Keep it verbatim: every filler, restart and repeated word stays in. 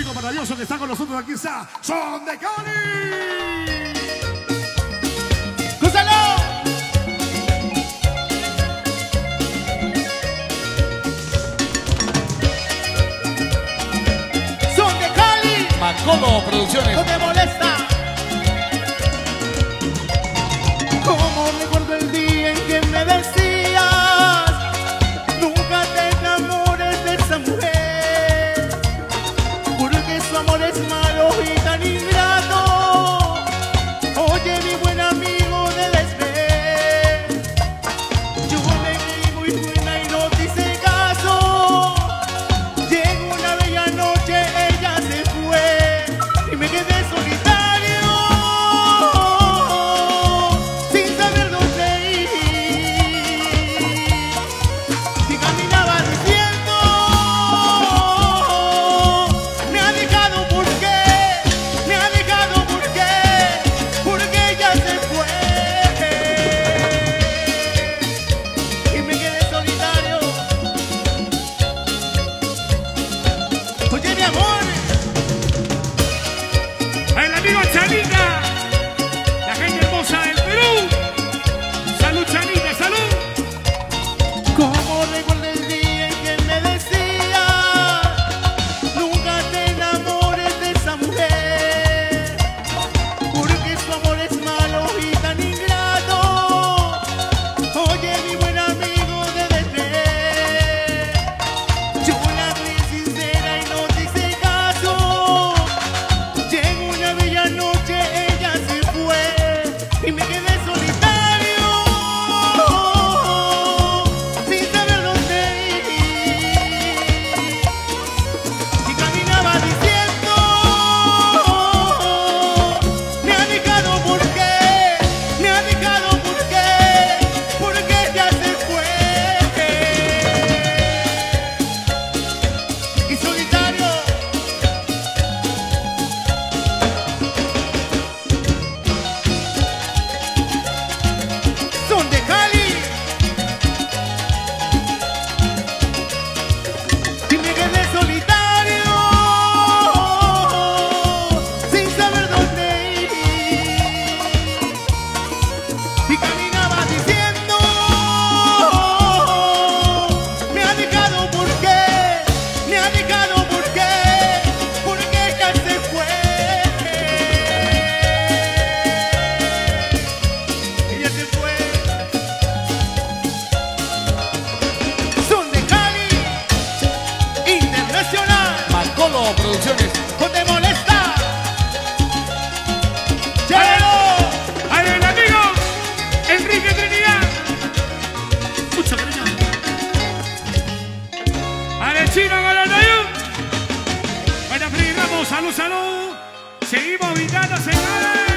chico maravilloso que está con nosotros. Aquí está, Son de Cali. ¡Cúsalo! Son de Cali. Macolo Producciones. No te molesta. Como recuerdo el día en que me decías, nunca te enamores de esa mujer, porque su amor es malo y tan ingrato. Oye, mi buen amigo, debes ver, yo le digo y buena y no te hice caso. Llegó una bella noche, ella se fue y me quedé solitario, sin saber dónde ir. Y caminaba diciendo, me ha dejado por qué, me ha dejado por qué, porque ella se fue y me quedé solitario. Oye, mi amor, el amigo Chanita, la gente hermosa del Perú. Salud, Chanita, salud. Como recuerdo el día en que me decías, nunca te enamores de esa mujer, porque su amor es malo y tan ingrato. Oye, mi buen amigo, debes ver, yo la fui sincera y no te hice caso. Llegó una bella noche, ella se fue y me quedé solitario, sin saber dónde ir. Y caminaba diciendo, me ha dejado por qué, me ha dejado por qué, porque ella se fue. Y solitario, Son de Cali. Y me quedé solitario, sin saber dónde ir. Y caminaba diciendo, me ha dejado por qué, me ha dejado por qué, porque ella se fue. Ella se fue. Son de Cali Internacional. Macolo Producciones. ¿No te molesta? ¡Llévelo! ¡Al el amigo Enrique Trinidad! Mucho cariño. ¡Al el chino Galanayú! Bueno, Freddy Ramos, salud, salud. Seguimos invitando, señores.